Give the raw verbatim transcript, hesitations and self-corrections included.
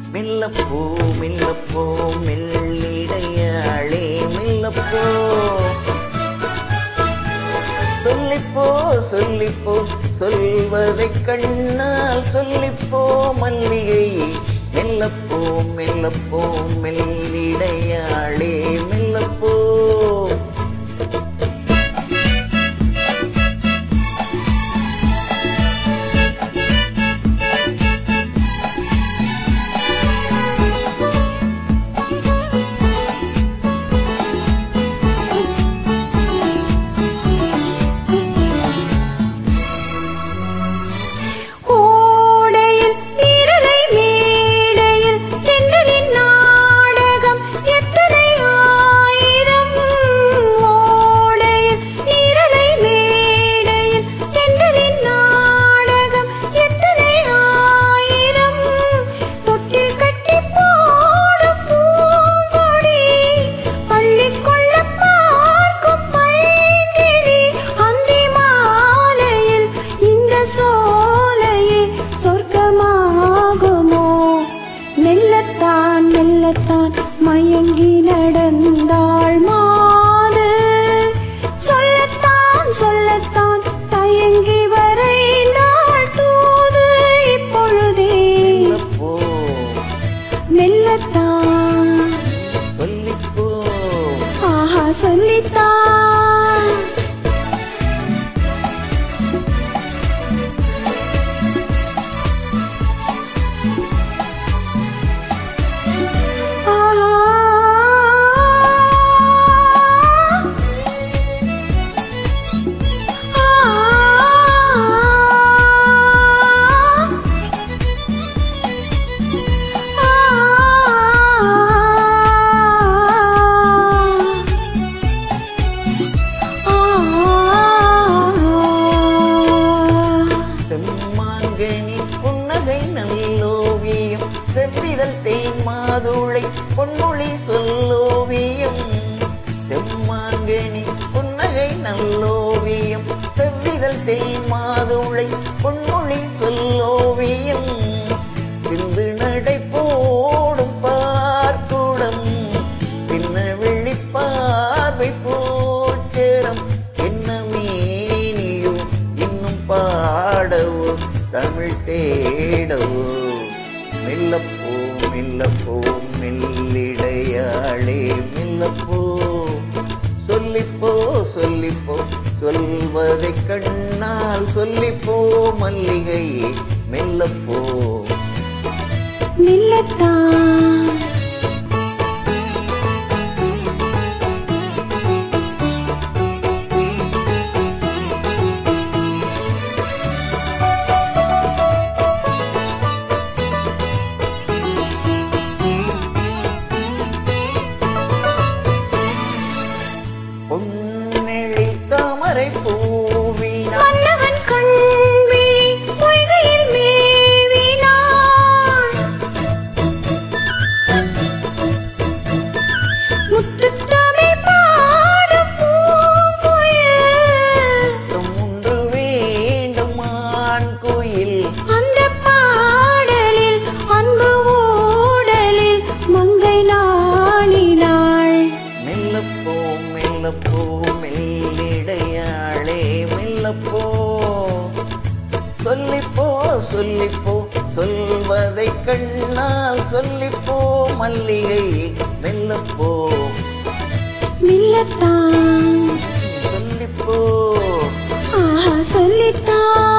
மெல்லப்போ மெல்லப்போ மெல்லிடையாளே மெல்லப்போ சொல்லிப்போ சொல்லிப்போ சொல்வதை கண்ணால் சொல்லிப்போ மல்லிகை மெல்லப்போ மெல்லப்போ மெல்லிடையாளே மெல்லப்போ மயங்கி நடந்தாள் மாது சொல்லத்தான் சொல்லத்தான் தயங்கி வரைந்தாள் தூது இப்பொழுதே மெல்லத்தான் சொல்லிப்போ ஆஹா சொல்லித்தான் செவ்விதழ் தேன் மாதுளை பொன்மொழி சொல்லோவியம் செம்மாங்கனி புன்னகை நல்லோவியம் செவ்விதழ் தேன் மாதுளை பொன்மொழி சொல்லோவியம் சிந்து நடை போடும் பார்க்குடம் பின்ன வெள்ளி பார்வை போச்சரம் என்ன மீனியோ இன்னும் பாடவோ தமிழ் தேடவோ மெல்லப்போ மெல்லப்போ மெல்லிடையாளே மெல்லப்போ சொல்லிப்போ சொல்லிப்போ சொல்வதை கண்ணால் சொல்லிப்போ மல்லிகை மெல்லப்போ மெல்லத்தான் மன்னவன் கண்விழி பொய்கையில் மேவினாள் முத்துத்தமிழ் பாடும் பூங்குயில் ஒன்று வேண்டும் ஆண் குயில் அந்த பாடலில் அன்பு ஊடலில் மங்கை நாளினாள் மெல்லப்போ மெல்லப்போ மெல்லிடையாளே மெல்லப்போ சொல்லிப்போ சொல்லிப்போ சொல்வதை கண்ணால் சொல்லிப்போ மல்லிகை மெல்லப்போ மெல்லத்தான் சொல்லிப்போ ஆஹா சொல்லித்தான்